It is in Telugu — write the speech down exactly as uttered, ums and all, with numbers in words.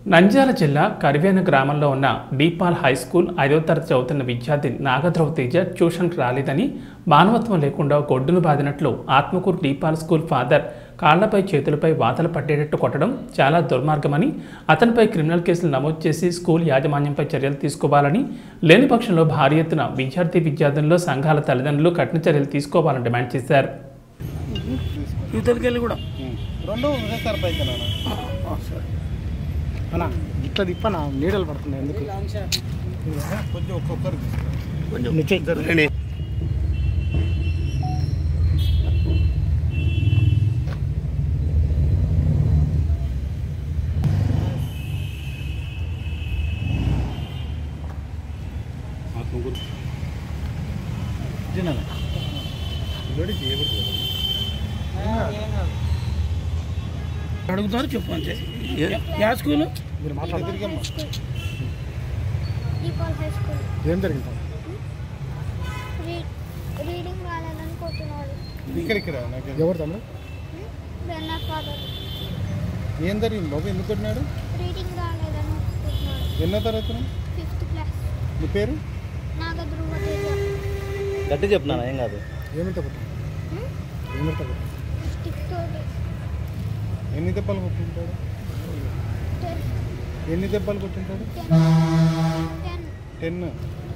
నంద్యాల జిల్లా కరివేన గ్రామంలో ఉన్న డీపాల్ హై స్కూల్ ఐదవ తరగతి చదువుతున్న విద్యార్థి నాగద్రవ తేజ ట్యూషన్కి రాలేదని మానవత్వం లేకుండా గొడ్డును బాదినట్లు ఆత్మకూరు డీపాల్ స్కూల్ ఫాదర్ కాళ్లపై చేతులపై వాతలు పట్టేటట్టు కొట్టడం చాలా దుర్మార్గమని, అతనిపై క్రిమినల్ కేసులు నమోదు చేసి స్కూల్ యాజమాన్యంపై చర్యలు తీసుకోవాలని, లేని పక్షంలో భారీ ఎత్తున విద్యార్థి విద్యార్థుల్లో సంఘాల తల్లిదండ్రులు కఠిన చర్యలు తీసుకోవాలని డిమాండ్ చేశారు. అన్నా ఇట్లా తిప్పనా నీడలు పడుతున్నాయి ఎందుకు కొంచెం ఒక్కొక్కరు కొంచెం అడుగుతారు చెప్పు అంతే. యా స్కూల్ మీరు మాట్లాడుతున్నారు ఏం జరిగింది? రీడింగ్ రాలేదనుకుంటున్నాడు. ఇక్కడ ఇక్కడ ఎవరు తమ్ముడు? ఏం జరిగింది బాబు? ఎందుకు కొట్టినాడు? రీడింగ్ రాలేదనుకుంటున్నాడు. ఎన్నో తరగతి? Fifth class. నీ పేరు? నాగద్రవ తేజ. గట్టి చెప్తున్నాను, ఏం కాదు. ఏమిటో కొట్టాడు? ఏమిటో కొట్టాడు? స్టిక్ తోటి. ఎన్ని దెబ్బలు కొట్టింటాడు? ఎన్ని దెబ్బలు కొట్టింటాడు? టెన్. టెన్.